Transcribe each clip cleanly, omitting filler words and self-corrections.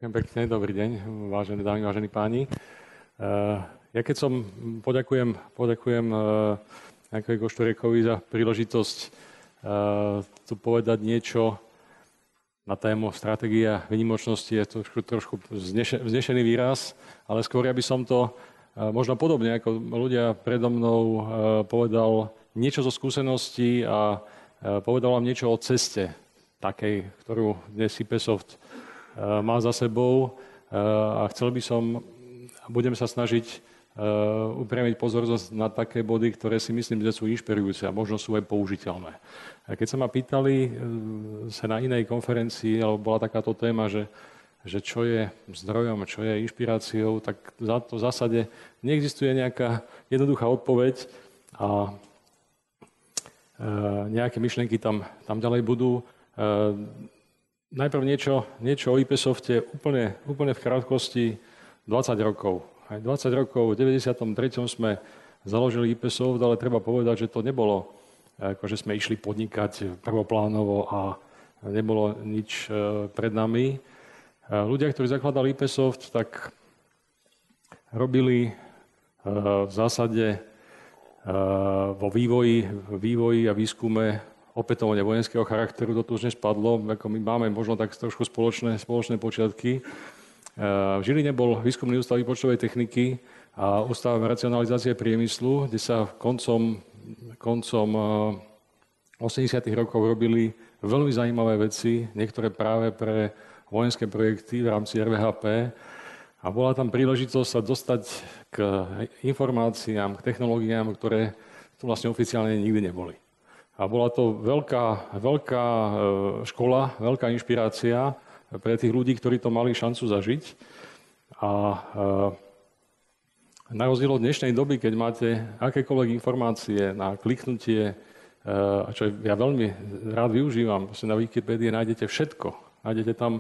Ďakujem pekne, dobrý deň, vážené dámy, vážení páni. Ja keď poďakujem Jankovi Košturekovi za príležitosť tu povedať niečo na tému stratégia výnimočnosti, je to trošku vznešený výraz, ale skôr ja by som to možno podobne ako ľudia predo mnou povedal niečo zo skúseností a povedal vám niečo o ceste takej, ktorú dnes IPsoft má za sebou a budem sa snažiť upriamiť pozornosť na také body, ktoré si myslím, že sú inšpirujúce a možno sú aj použiteľné. A keď sa ma pýtali sa na inej konferencii, alebo bola takáto téma, že čo je zdrojom, čo je inšpiráciou, tak za to v zásade neexistuje nejaká jednoduchá odpoveď a nejaké myšlienky tam ďalej budú. Najprv niečo o IPsofte, úplne v krátkosti 20 rokov. Aj 20 rokov, v 93. sme založili IPsoft, ale treba povedať, že to nebolo, ako že sme išli podnikať prvoplánovo a nebolo nič pred nami. Ľudia, ktorí zakladali IPsoft, tak robili v zásade vo vývoji a výskume opätovne vojenského charakteru, to tu už nespadlo, ako my máme možno tak trošku spoločné počiatky. V Žiline bol výskumný ústav výpočtovej techniky a ústav racionalizácie priemyslu, kde sa koncom 80. rokov robili veľmi zaujímavé veci, niektoré práve pre vojenské projekty v rámci RVHP. A bola tam príležitosť sa dostať k informáciám, k technológiám, ktoré tu vlastne oficiálne nikdy neboli. A bola to veľká škola, veľká inšpirácia pre tých ľudí, ktorí to mali šancu zažiť. A na rozdiel od dnešnej doby, keď máte akékoľvek informácie na kliknutie, čo ja veľmi rád využívam, na Wikipédii nájdete všetko. Nájdete tam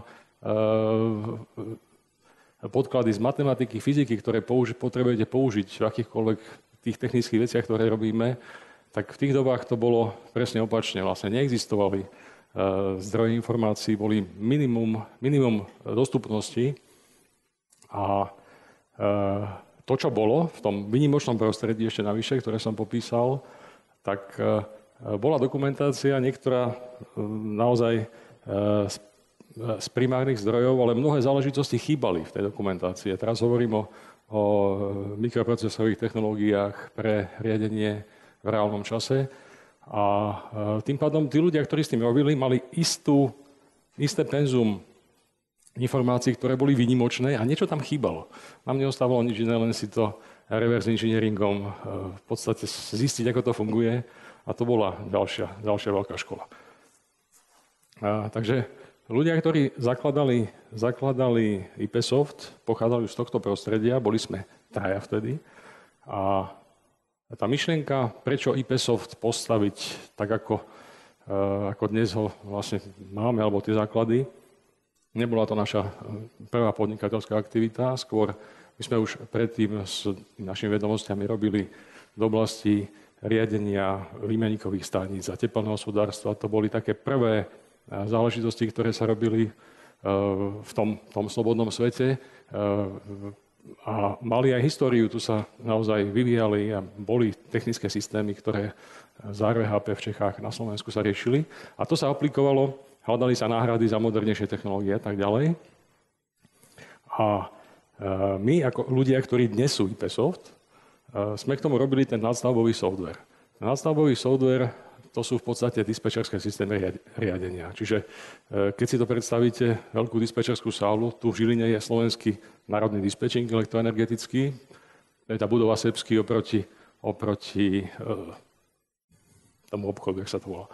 podklady z matematiky, fyziky, ktoré potrebujete použiť v akýchkoľvek tých technických veciach, ktoré robíme, tak v tých dobách to bolo presne opačne. Vlastne neexistovali zdroje informácií, boli minimum dostupnosti a to, čo bolo v tom výnimočnom prostredí ešte navyše, ktoré som popísal, tak bola dokumentácia, niektorá naozaj z primárnych zdrojov, ale mnohé záležitosti chýbali v tej dokumentácii. Teraz hovorím o mikroprocesorových technológiách pre riadenie v reálnom čase. A tým pádom tí ľudia, ktorí s tým robili, mali isté penzum informácií, ktoré boli výnimočné a niečo tam chýbalo. Nám neostávalo nič iné, len si to reverse engineeringom v podstate zistiť, ako to funguje. A to bola ďalšia veľká škola. Takže ľudia, ktorí zakladali IPsoft, pochádzali z tohto prostredia, boli sme traja vtedy. A tá myšlienka, prečo IPsoft postaviť tak, ako dnes ho vlastne máme, alebo tie základy, nebola to naša prvá podnikateľská aktivita, skôr my sme už predtým s našimi vedomostiami robili v oblasti riadenia výmeníkových staníc a teplného hospodárstva. To boli také prvé záležitosti, ktoré sa robili v tom slobodnom svete a mali aj históriu, tu sa naozaj vyvíjali a boli technické systémy, ktoré z RVHP v Čechách na Slovensku sa riešili. A to sa aplikovalo, hľadali sa náhrady za modernejšie technológie a tak ďalej. A my, ako ľudia, ktorí dnes sú IPsoft, sme k tomu robili ten nadstavbový software. Ten nadstavbový software, to sú v podstate dispečerské systémy riadenia. Čiže keď si to predstavíte, veľkú dispečerskú sálu, tu v Žiline je Slovenský národný dispečing elektroenergetický, to je tá budova Sebsky oproti tomu obchodu, jak sa to volá,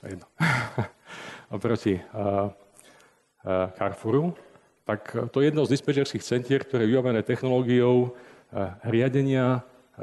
oproti Carrefouru, tak to je jedno z dispečerských centier, ktoré je vybavené technológiou riadenia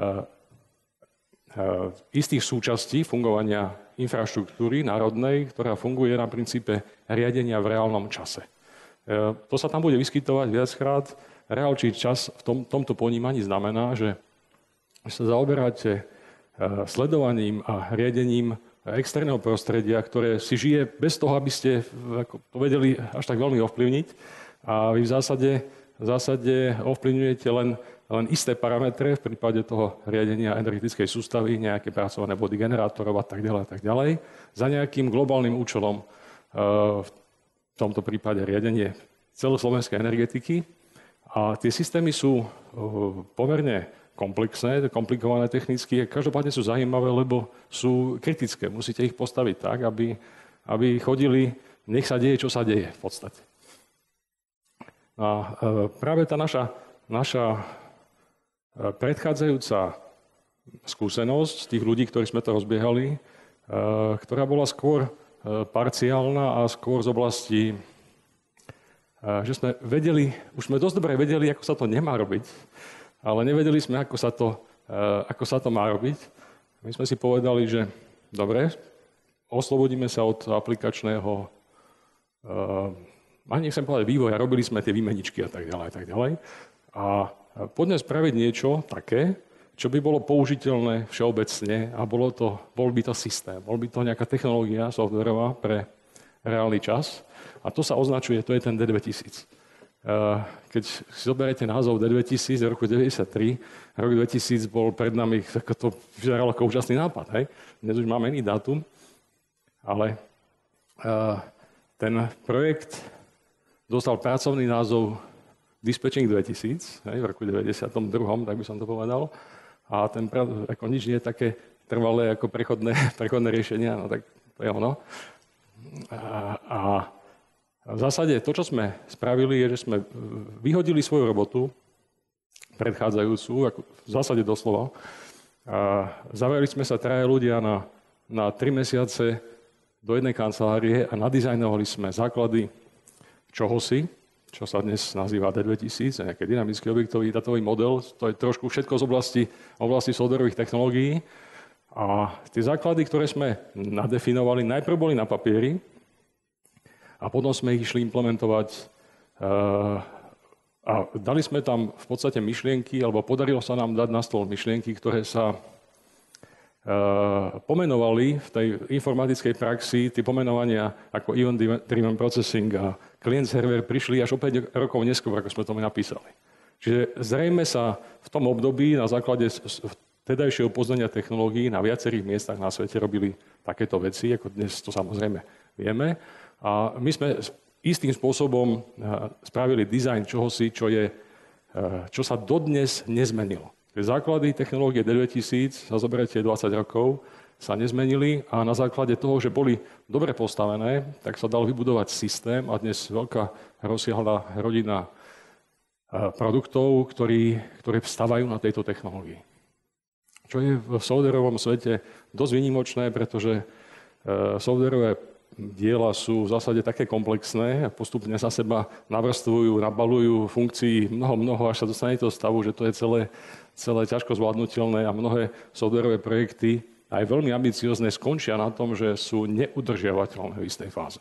istých súčastí fungovania infraštruktúry národnej, ktorá funguje na princípe riadenia v reálnom čase. To sa tam bude vyskytovať viackrát. Reálny čas v tomto ponímaní znamená, že sa zaoberáte sledovaním a riadením externého prostredia, ktoré si žije bez toho, aby ste to vedeli až tak veľmi ovplyvniť. a vy v zásade ovplyvňujete len isté parametre v prípade toho riadenia energetickej sústavy, nejaké pracované body generátorov a tak ďalej, za nejakým globálnym účelom, v tomto prípade riadenie celoslovenskej energetiky. A tie systémy sú pomerne komplexné, komplikované technicky, každopádne sú zaujímavé, lebo sú kritické. Musíte ich postaviť tak, aby chodili, nech sa deje, čo sa deje v podstate. A práve tá naša predchádzajúca skúsenosť tých ľudí, ktorí sme to rozbiehali, ktorá bola skôr parciálna a skôr z oblasti, že sme vedeli, už sme dosť dobre vedeli, ako sa to nemá robiť, ale nevedeli sme, ako sa to má robiť. My sme si povedali, že dobre, oslobodíme sa od aplikačného, ani nechcem povedať vývoja, robili sme tie výmeničky a tak ďalej. A poďme spraviť niečo také, čo by bolo použiteľné všeobecne a bol by to systém, bol by to nejaká technológia softwarová pre reálny čas. A to sa označuje, to je ten D2000. Keď si zoberiete názov D2000 z roku 1993, rok 2000 bol pred nami, to vyzeralo ako úžasný nápad. Hej? Dnes už máme iný dátum, ale ten projekt dostal pracovný názov Dispatching 2000, hej, v roku 92., tak by som to povedal. A ten ako nič nie je také trvalé ako prechodné riešenia, no tak to je ono. A v zásade to, čo sme spravili, je, že sme vyhodili svoju robotu, predchádzajúcu, ako v zásade doslova. A zavreli sme sa traja ľudia na 3 mesiace do jednej kancelárie a nadizajnovali sme základy čohosi, čo sa dnes nazýva D2000, nejaký dynamický objektový datový model. To je trošku všetko z oblasti softwarových technológií. A tie základy, ktoré sme nadefinovali, najprv boli na papieri, a potom sme ich išli implementovať a dali sme tam v podstate myšlienky, alebo podarilo sa nám dať na stôl myšlienky, ktoré sa pomenovali v tej informatickej praxi. Tie pomenovania ako Event-Driven Processing a Client-Server prišli až o 5 rokov neskôr, ako sme to napísali. Čiže zrejme sa v tom období na základe vtedajšieho poznania technológií na viacerých miestach na svete robili takéto veci, ako dnes to samozrejme vieme. A my sme istým spôsobom spravili dizajn čohosi, čo sa dodnes nezmenilo. Tie základy technológie D2000, sa zoberiete 20 rokov, sa nezmenili a na základe toho, že boli dobre postavené, tak sa dal vybudovať systém a dnes veľká rozsiahla rodina produktov, ktoré vstávajú na tejto technológii. Čo je v softwarovom svete dosť výnimočné, pretože softwarové diela sú v zásade také komplexné a postupne sa seba navrstvujú, nabalujú funkcií mnoho, až sa dostane do stavu, že to je celé ťažko zvládnutelné a mnohé softwarové projekty, aj veľmi ambiciozne, skončia na tom, že sú neudržiavateľné v istej fáze.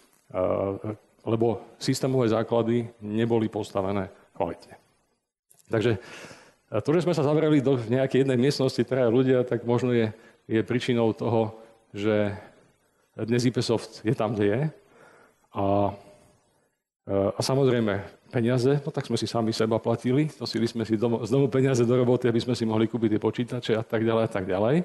Lebo systémové základy neboli postavené kvalitne. Takže to, že sme sa zavreli do nejakej jednej miestnosti, traja ľudia, tak možno je príčinou toho, že dnes IPsoft je tam, kde je. A samozrejme peniaze, no tak sme si sami seba platili, nosili sme si z domu peniaze do roboty, aby sme si mohli kúpiť tie počítače a tak ďalej.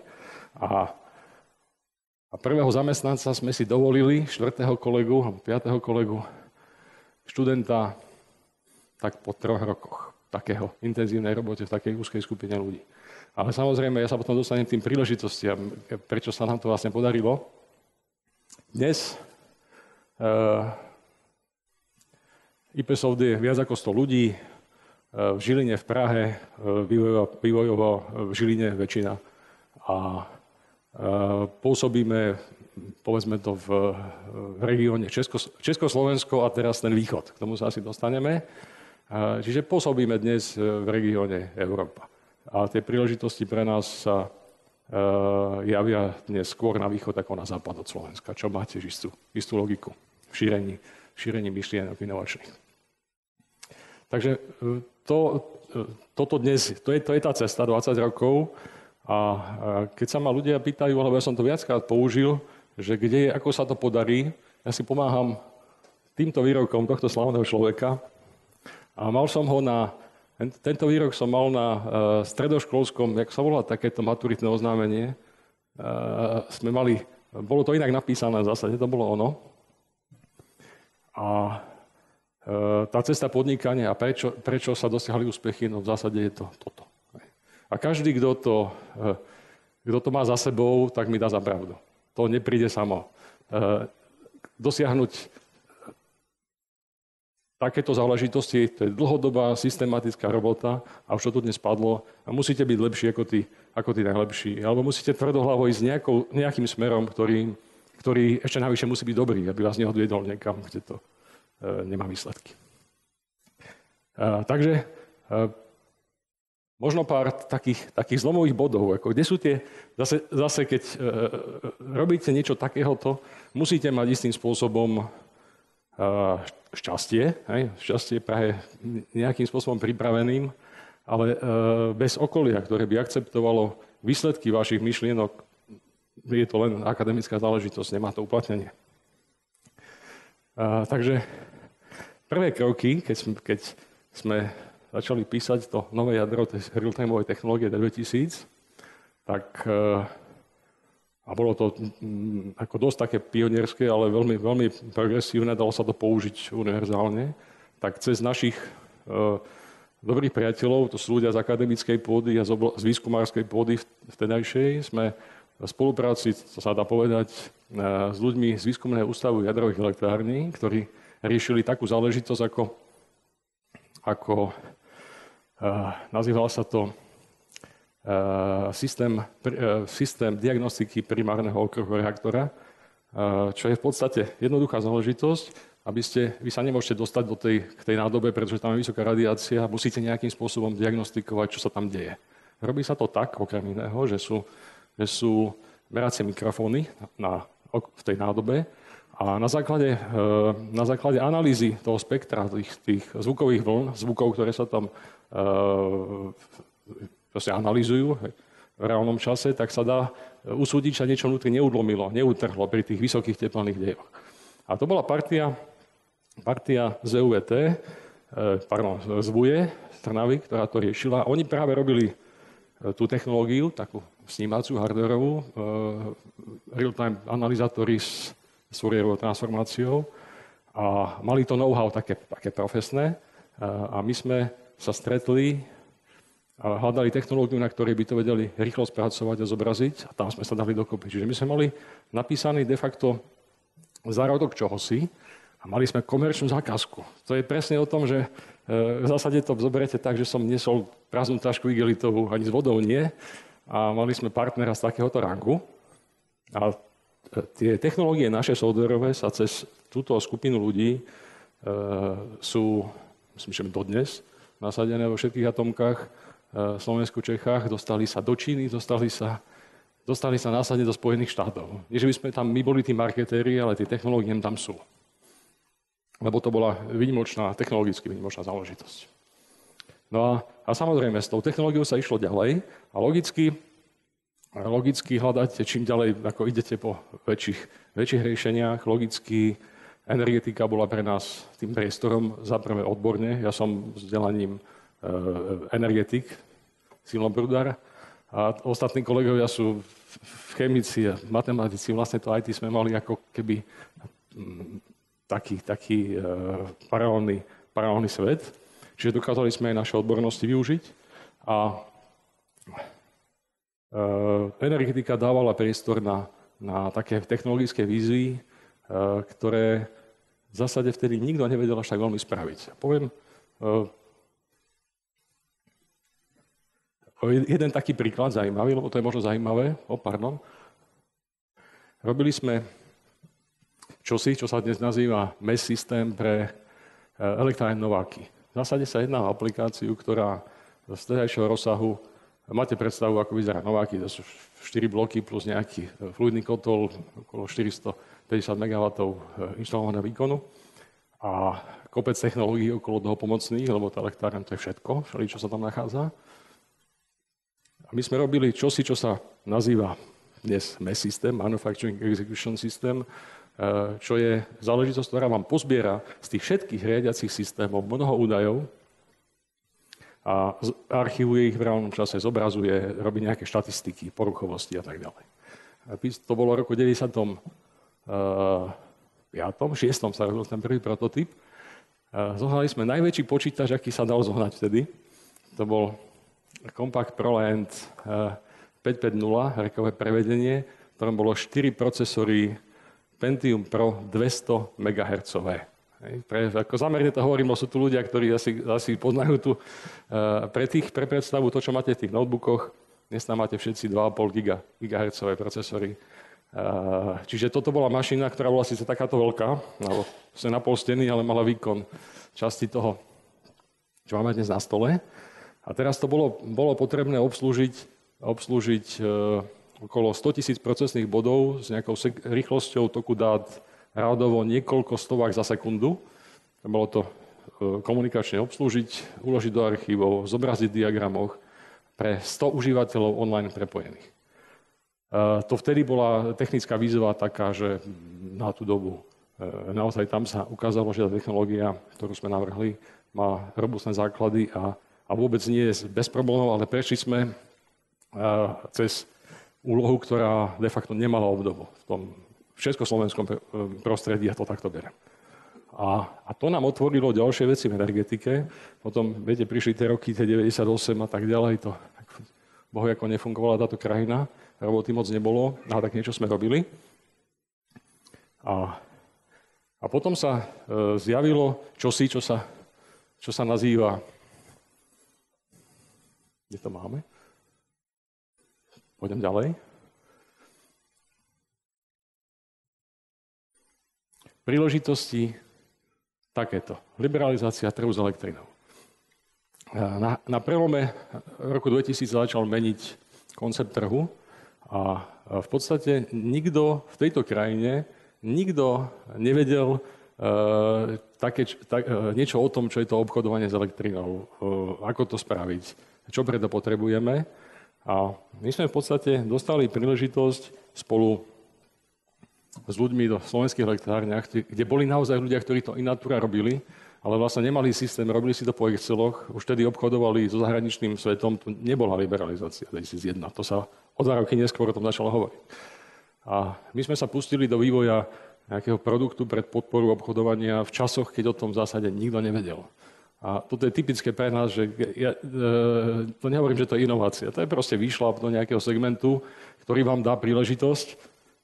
A prvého zamestnanca sme si dovolili, 4. kolegu, 5. kolegu, študenta, tak po 3 rokoch takého intenzívnej robote v takej úzkej skupine ľudí. Ale samozrejme, ja sa potom dostanem tým príležitostiam, prečo sa nám to vlastne podarilo. Dnes IPsoft je viac ako 100 ľudí, v Žiline, v Prahe, vývojovo v Žiline väčšina. A pôsobíme, povedzme to, v regióne Československo a teraz ten východ. K tomu sa asi dostaneme. Čiže pôsobíme dnes v regióne Európa. A tie príležitosti pre nás sa javia dnes skôr na východ ako na západ od Slovenska, čo má tiež istú logiku v šírení myšlienok inovačných. Takže toto dnes, to je tá cesta 20 rokov a keď sa ma ľudia pýtajú, alebo ja som to viackrát použil, že kde je, ako sa to podarí, ja si pomáham týmto výrokom tohto slávneho človeka. A mal som ho tento výrok som mal na stredoškolskom, jak sa volá takéto maturitné oznámenie, bolo to inak napísané v zásade, to bolo ono. A tá cesta podnikania a prečo sa dosiahli úspechy, no v zásade je to toto. A každý, kto to má za sebou, tak mi dá za pravdu. To nepríde samo. Dosiahnuť takéto záležitosti, to je dlhodobá, systematická robota a už to tu dnes padlo a musíte byť lepší ako tí najlepší. Alebo musíte tvrdohlavo ísť nejakým smerom, ktorý ešte navyše musí byť dobrý, aby vás neodviedol niekam, kde to nemá výsledky. Takže možno pár takých zlomových bodov, ako kde sú tie, zase keď robíte niečo takéhoto, musíte mať istým spôsobom šťastie, šťastie praje nejakým spôsobom pripraveným, ale bez okolia, ktoré by akceptovalo výsledky vašich myšlienok, je to len akademická záležitosť, nemá to uplatnenie. Takže prvé kroky, keď sme začali písať to nové jadro tej real-timeovej technológie D2000, tak a bolo to ako dosť také pionierské, ale veľmi, veľmi progresívne, dalo sa to použiť univerzálne, tak cez našich dobrých priateľov, to sú ľudia z akademickej pôdy a z výskumárskej pôdy vtedajšej, sme v spolupráci, to sa dá povedať, s ľuďmi z Výskumného ústavu jadrových elektrární, ktorí riešili takú záležitosť ako nazýval sa to systém diagnostiky primárneho okruhu reaktora, čo je v podstate jednoduchá záležitosť, vy sa nemôžete dostať k tej nádobe, pretože tam je vysoká radiácia a musíte nejakým spôsobom diagnostikovať, čo sa tam deje. Robí sa to tak, okrem iného, že sú meracie mikrofóny v tej nádobe a na základe analýzy toho spektra, tých zvukových vln, zvukov, ktoré sa tam analýzujú v reálnom čase, tak sa dá usúdiť, že niečo vnútri neudlomilo, neutrhlo pri tých vysokých teplných dejoch. A to bola partia z EUVT, z VUE, z Trnavy, ktorá to riešila. Oni práve robili tú technológiu, takú snímacú, hardwareovú, real-time analyzátory s Fourierovou transformáciou a mali to know-how také profesné a my sme sa stretli a hľadali technológiu, na ktorej by to vedeli rýchlo spracovať a zobraziť a tam sme sa dali dokopy. Čiže my sme mali napísaný de facto zárodok čohosi a mali sme komerčnú zákazku. To je presne o tom, že v zásade to zoberiete tak, že som nesol prázdnu tašku igelitovú, ani s vodou nie a mali sme partnera z takéhoto rangu a tie technológie naše softwareové sa cez túto skupinu ľudí sú, myslím, že dodnes nasadené vo všetkých atomkách v Slovensku, Čechách, dostali sa do Číny, dostali sa následne do Spojených štátov. Nie, že by sme tam my boli tí marketéri, ale tie technológie tam sú. Lebo to bola technologicky výnimočná záležitosť. No a samozrejme, s tou technológiou sa išlo ďalej a logicky hľadáte, čím ďalej, ako idete po väčších riešeniach, logicky energetika bola pre nás tým priestorom za prvé odborne. Ja som vzdelaním energetik, Silnobrudar a ostatní kolegovia sú chemici a matematici. Vlastne to IT sme mali ako keby taký paralelný svet. Čiže dokázali sme aj naše odbornosti využiť a energetika dávala priestor na také technologické výzvy, ktoré v zásade vtedy nikto nevedel až tak veľmi spraviť. Poviem jeden taký príklad zaujímavý, lebo to je možno zaujímavé. Robili sme čosi, čo sa dnes nazýva MES systém pre elektrárne Nováky. V zásade sa jedná o aplikáciu, ktorá z tedajšieho rozsahu, máte predstavu, ako vyzerá Nováky, to sú 4 bloky plus nejaký fluidný kotol, okolo 450 MW inštalovaného výkonu a kopec technológií okolo toho pomocných, lebo tá elektrárne to je všetko, čo sa tam nachádza. A my sme robili čosi, čo sa nazýva dnes MES systém, Manufacturing Execution System, čo je záležitosť, ktorá vám pozbiera z tých všetkých riadiacich systémov mnoho údajov a archivuje ich v reálnom čase, zobrazuje, robí nejaké štatistiky, poruchovosti a tak ďalej. To bolo v roku 95. 6. sa robil ten prvý prototyp. Zohnali sme najväčší počítač, aký sa dal zohnať vtedy. To bol Compaq ProLiant 550, rekové prevedenie, v ktorom bolo 4 procesory Pentium Pro 200 MHz. Ako zámerne to hovorím, sú tu ľudia, ktorí asi poznajú tu pre predstavu to, čo máte v tých notebookoch. Dnes tam máte všetci 2,5 GHz procesory. Čiže toto bola mašina, ktorá bola síce takáto veľká, alebo na pol steny, ale mala výkon časti toho, čo máme dnes na stole. A teraz to bolo potrebné obslúžiť okolo 100 000 procesných bodov s nejakou rýchlosťou toku dát rádovo niekoľko stovák za sekundu. Bolo to komunikačne obslúžiť, uložiť do archívov, zobraziť v diagramoch pre 100 užívateľov online prepojených. To vtedy bola technická výzva taká, že na tú dobu naozaj tam sa ukázalo, že tá technológia, ktorú sme navrhli, má robustné základy a vôbec nie je bez problémov, ale prešli sme cez úlohu, ktorá de facto nemala obdobu v tom československom prostredí, a to takto beriem. A to nám otvorilo ďalšie veci v energetike. Potom, viete, prišli tie roky, tie 98 a tak ďalej, to bohu ako nefungovala táto krajina, roboty moc nebolo, a tak niečo sme robili. A potom sa zjavilo čosi, čo sa nazýva... Kde to máme? Poďme ďalej. Príležitosti takéto. Liberalizácia trhu s elektrinou. Na prelome roku 2000 začal meniť koncept trhu a v podstate nikto v tejto krajine nevedel niečo o tom, čo je to obchodovanie s elektrinou, ako to spraviť, čo preto potrebujeme. A my sme v podstate dostali príležitosť spolu s ľuďmi v slovenských elektrárniach, kde boli naozaj ľudia, ktorí to in natura robili, ale vlastne nemali systém, robili si to po Exceloch, už vtedy obchodovali so zahraničným svetom, tu nebola liberalizácia 2001, to sa o 2 roky neskôr o tom začalo hovoriť. A my sme sa pustili do vývoja nejakého produktu pred podporu obchodovania v časoch, keď o tom v zásade nikto nevedel. A toto je typické pre nás, že to nehovorím, že to je inovácia, to je proste výšľap do nejakého segmentu, ktorý vám dá príležitosť.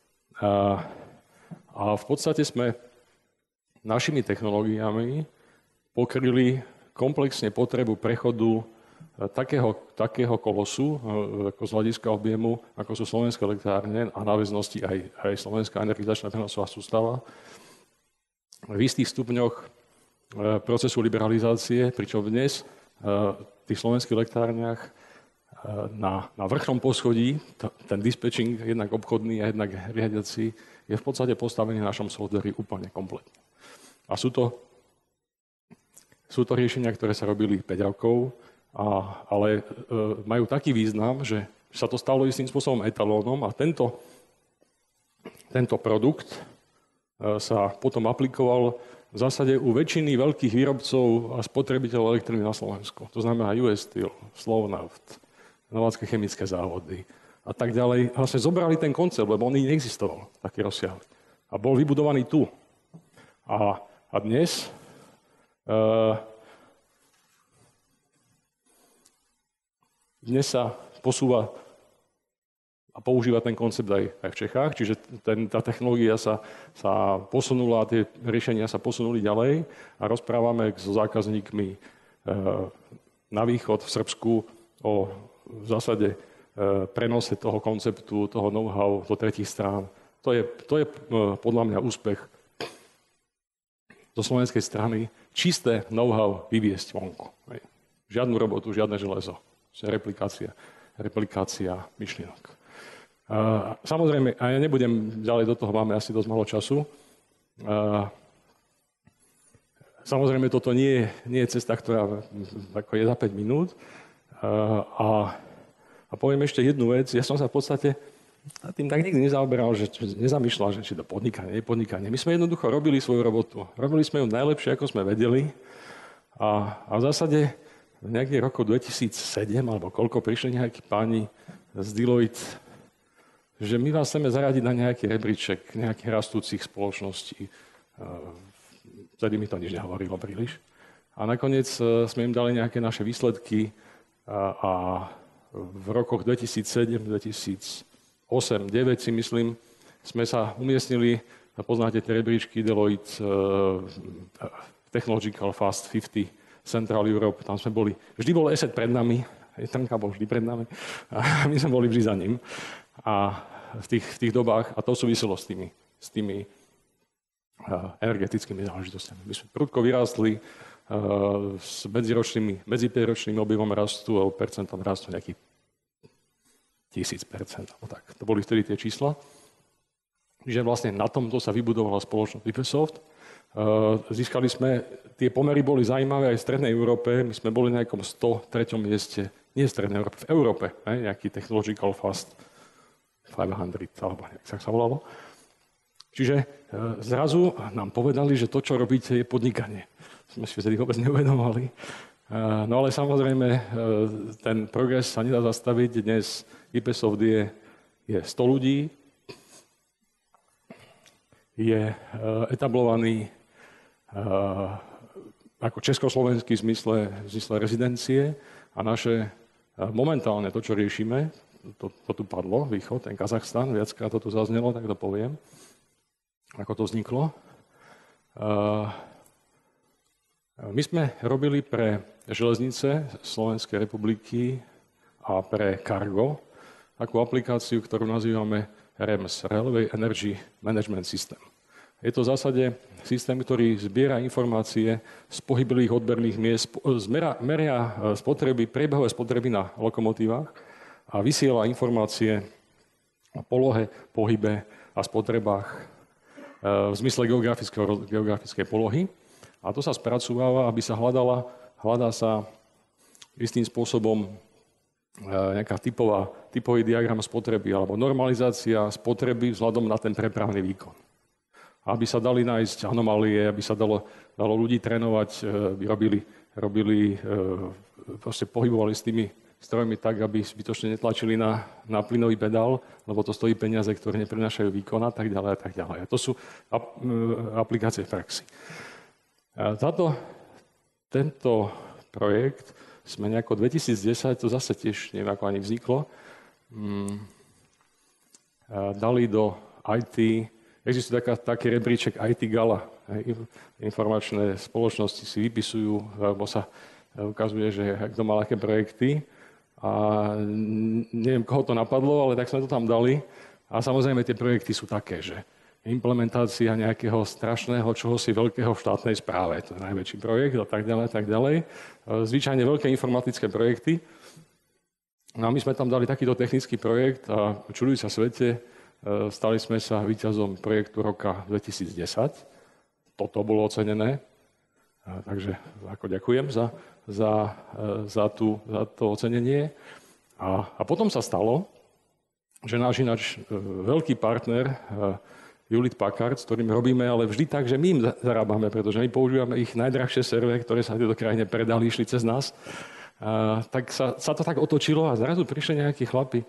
A v podstate sme našimi technológiami pokryli komplexne potrebu prechodu takého kolosu, ako z hľadiska objemu, ako sú slovenské elektrárne a náväznosti aj slovenská energetizačná prenosová sústava. V istých stupňoch procesu liberalizácie, pričom dnes v tých slovenských elektrárniach na vrchnom poschodí ten dispečing, jednak obchodný a jednak riadiaci, je v podstate postavený na našom softveri úplne kompletne. A sú to riešenia, ktoré sa robili 5 rokov, ale majú taký význam, že sa to stalo istým spôsobom etalónom a tento produkt sa potom aplikoval v zásade u väčšiny veľkých výrobcov a spotrebiteľov elektriny na Slovensku. To znamená US Steel, Slovnaft, Novácké chemické závody a tak ďalej. Vlastne zobrali ten koncept, lebo on neexistoval taký rozsiahly. A bol vybudovaný tu. A dnes sa posúva a používa ten koncept aj v Čechách, čiže tá technológia sa posunula, tie riešenia sa posunuli ďalej a rozprávame so zákazníkmi na východ v Srbsku o v zásade prenose toho konceptu, toho know-how do tretích strán. To je podľa mňa úspech zo slovenskej strany, čisté know-how vyviesť vonku. Žiadnu robotu, žiadne železo. Replikácia myšlienok. Samozrejme, a ja nebudem ďalej do toho, máme asi dosť málo času. Samozrejme, toto nie je cesta, ktorá ako je za 5 minút. A poviem ešte jednu vec. Ja som sa v podstate a tým tak nikdy nezaoberal, že nezamýšľal, že či to podnikanie, nepodnikanie. My sme jednoducho robili svoju robotu. Robili sme ju najlepšie, ako sme vedeli. A v zásade v nejakých roku 2007, alebo koľko, prišli nejakí páni z Deloitte, že my vás chceme zaradiť na nejaký rebríček nejakých rastúcich spoločností. Vtedy mi to nič nehovorilo príliš. A nakoniec sme im dali nejaké naše výsledky a v rokoch 2007, 2008, 2009 si myslím, sme sa umiestnili, poznáte tie rebríčky Deloitte, Technological Fast 50, Central Europe, tam sme boli, vždy bol ESET pred nami, Trnka bol vždy pred nami a my sme boli vždy za ním. A v tých dobách, a to súviselo s tými energetickými záležitostiami. My sme prudko vyrástli s medzipäťročným objevom rastu a percentom rastu nejakých 1000%. Tak. To boli vtedy tie čísla. Čiže vlastne na tomto sa vybudovala spoločnosť IPsoft. Získali sme, tie pomery boli zaujímavé aj v Strednej Európe. My sme boli na nejakom 103. mieste, nie v Strednej Európe, v Európe. Nejaký Technological Fast 500, alebo nejak sa volalo. Čiže zrazu nám povedali, že to, čo robíte, je podnikanie. Sme si vtedy vôbec neuvedomovali. No ale samozrejme, ten progres sa nedá zastaviť. Dnes IPsoft je 100 ľudí, je etablovaný ako československý v zmysle rezidencie a naše momentálne to, čo riešime, to tu padlo, východ, ten Kazachstan, viackrát to tu zaznelo, tak to poviem, ako to vzniklo. My sme robili pre železnice Slovenskej republiky a pre Cargo takú aplikáciu, ktorú nazývame REMS, Railway Energy Management System. Je to v zásade systém, ktorý zbiera informácie z pohyblivých odberných miest, meria spotreby, priebehové spotreby na lokomotívach a vysiela informácie o polohe, pohybe a spotrebách v zmysle geografickej polohy. A to sa spracúváva, aby sa hľadá sa istým spôsobom nejaká typový diagram spotreby alebo normalizácia spotreby vzhľadom na ten prepravný výkon. Aby sa dali nájsť anomálie, aby sa dalo ľudí trénovať, proste pohybovali s tými strojmi tak, aby zbytočne netlačili na plynový pedál, lebo to stojí peniaze, ktoré neprinášajú výkon a tak ďalej a tak ďalej. A to sú aplikácie v praxi. Tento projekt sme nejako 2010, to zase tiež neviem, ako ani vzniklo, dali do IT, existuje taký rebríček IT Gala. Informačné spoločnosti si vypisujú, alebo sa ukazuje, že kto mal aké projekty. A neviem, koho to napadlo, ale tak sme to tam dali. A samozrejme tie projekty sú také, že implementácia nejakého strašného čohosi veľkého v štátnej správe. To je najväčší projekt a tak ďalej, tak ďalej. Zvyčajne veľké informatické projekty. No a my sme tam dali takýto technický projekt a čuduj sa svete, stali sme sa víťazom projektu roka 2010. Toto bolo ocenené. Takže ako ďakujem za to ocenenie. A potom sa stalo, že náš ináč veľký partner Hewlett Packard, s ktorým robíme, ale vždy tak, že my im zarábame, pretože my používame ich najdrahšie servery, ktoré sa v tejto krajine predali, išli cez nás. Tak sa to tak otočilo a zrazu prišli nejakí chlapi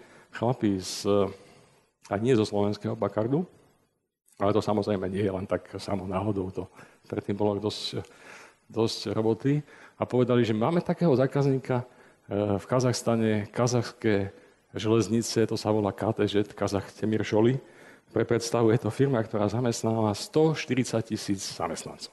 a nie zo slovenského Packardu, ale to samozrejme nie je len tak samo náhodou, to predtým bolo dosť roboty a povedali, že máme takého zákazníka v Kazachstane, kazachské železnice, to sa volá KTŽ, Kazach Temir Šoli. Pre predstavu je to firma, ktorá zamestnáva 140 000 zamestnancov.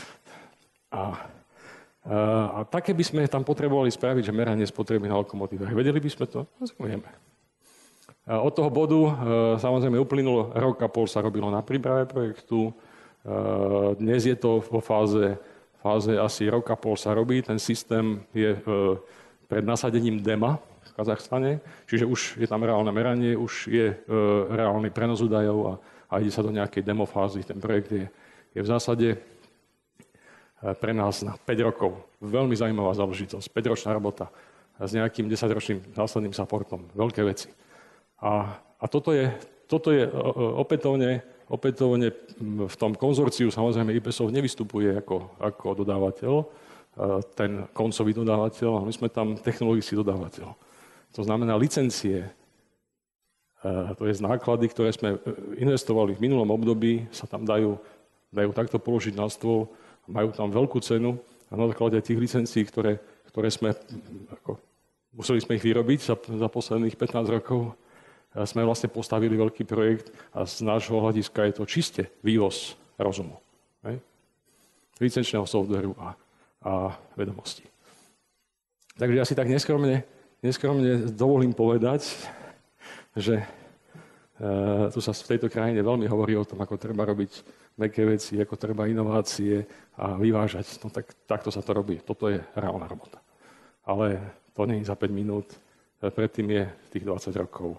A také by sme tam potrebovali spraviť, že meranie spotreby na lokomotívach. Vedeli by sme to? Vieme. Od toho bodu samozrejme uplynulo rok a pol sa robilo na príprave projektu. Dnes je to vo fáze asi rok a pol sa robí. Ten systém je pred nasadením dema v Kazachstane, čiže už je tam reálne meranie, už je reálny prenos údajov a ide sa do nejakej demofázy. Ten projekt je v zásade pre nás na 5 rokov. Veľmi zaujímavá záležitosť. 5-ročná robota s nejakým 10-ročným následným supportom. Veľké veci. A A toto je opätovne v tom konzorciu, samozrejme IPSOFT nevystupuje ako dodávateľ, ten koncový dodávateľ, ale my sme tam technologický dodávateľ. To znamená licencie, to je náklady, ktoré sme investovali v minulom období, sa tam dajú takto položiť na stôl, majú tam veľkú cenu a na základe tých licencií, ktoré sme, museli sme ich vyrobiť za posledných 15 rokov, sme vlastne postavili veľký projekt a z nášho hľadiska je to čiste vývoz rozumu. Licenčného softvéru a vedomostí. Takže ja si tak neskromne dovolím povedať, že tu sa v tejto krajine veľmi hovorí o tom, ako treba robiť mäkké veci, ako treba inovácie a vyvážať. No tak takto sa to robí. Toto je reálna robota. Ale to nie je za 5 minút. Predtým je tých 20 rokov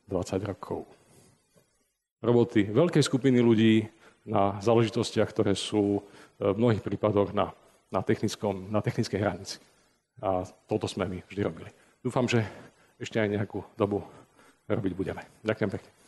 roboty veľkej skupiny ľudí na záležitostiach, ktoré sú v mnohých prípadoch na technickej hranici. A toto sme my vždy robili. Dúfam, že ešte aj nejakú dobu robiť budeme. Ďakujem pekne.